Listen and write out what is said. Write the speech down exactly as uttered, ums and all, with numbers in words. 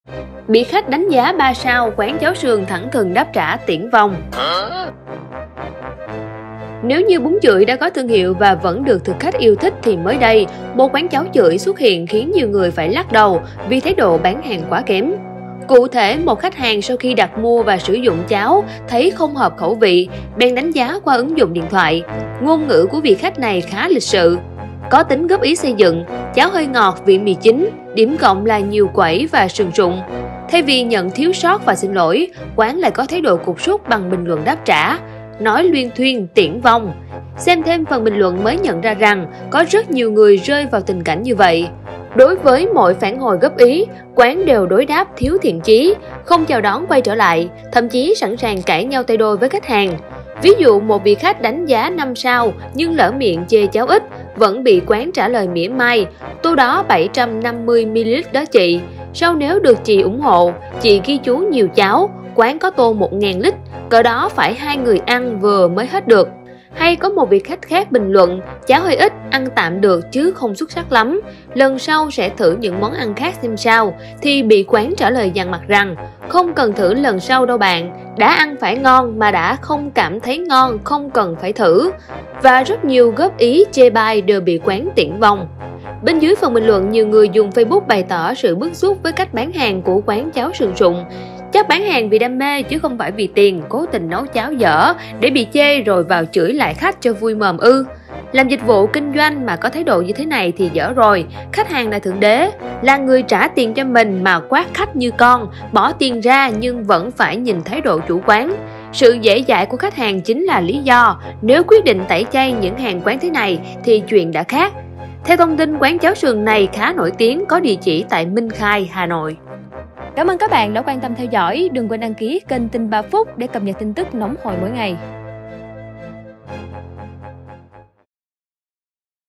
Bị khách đánh giá ba sao, quán cháo sườn thẳng thừng đáp trả tiễn vong. Nếu như bún chưởi đã có thương hiệu và vẫn được thực khách yêu thích thì mới đây, một quán cháo chưởi xuất hiện khiến nhiều người phải lắc đầu vì thái độ bán hàng quá kém. Cụ thể, một khách hàng sau khi đặt mua và sử dụng cháo thấy không hợp khẩu vị, bèn đánh giá qua ứng dụng điện thoại. Ngôn ngữ của vị khách này khá lịch sự, có tính góp ý xây dựng, cháo hơi ngọt, vị mì chính, điểm cộng là nhiều quẩy và sườn rụng. Thay vì nhận thiếu sót và xin lỗi, quán lại có thái độ cục súc bằng bình luận đáp trả, nói luyên thuyên, tiễn vong. Xem thêm phần bình luận mới nhận ra rằng có rất nhiều người rơi vào tình cảnh như vậy. Đối với mọi phản hồi góp ý, quán đều đối đáp thiếu thiện chí, không chào đón quay trở lại, thậm chí sẵn sàng cãi nhau tay đôi với khách hàng. Ví dụ một vị khách đánh giá năm sao nhưng lỡ miệng chê cháo ít, vẫn bị quán trả lời mỉa mai, tô đó bảy trăm năm mươi mi li lít đó chị. Sau nếu được chị ủng hộ, chị ghi chú nhiều cháo, quán có tô một nghìn lít, cỡ đó phải hai người ăn vừa mới hết được. Hay có một vị khách khác bình luận, cháo hơi ít, ăn tạm được chứ không xuất sắc lắm, lần sau sẽ thử những món ăn khác xem sao, thì bị quán trả lời dằn mặt rằng, không cần thử lần sau đâu bạn, đã ăn phải ngon mà đã không cảm thấy ngon, không cần phải thử. Và rất nhiều góp ý chê bai đều bị quán tiễn vong. Bên dưới phần bình luận, nhiều người dùng Facebook bày tỏ sự bức xúc với cách bán hàng của quán cháo sườn rụng. Chắc bán hàng vì đam mê chứ không phải vì tiền, cố tình nấu cháo dở để bị chê rồi vào chửi lại khách cho vui mồm ư. Làm dịch vụ kinh doanh mà có thái độ như thế này thì dở rồi, khách hàng là thượng đế, là người trả tiền cho mình mà quát khách như con, bỏ tiền ra nhưng vẫn phải nhìn thái độ chủ quán. Sự dễ dãi của khách hàng chính là lý do, nếu quyết định tẩy chay những hàng quán thế này thì chuyện đã khác. Theo thông tin, quán cháo sườn này khá nổi tiếng, có địa chỉ tại Minh Khai, Hà Nội. Cảm ơn các bạn đã quan tâm theo dõi. Đừng quên đăng ký kênh Tin ba Phút để cập nhật tin tức nóng hổi mỗi ngày.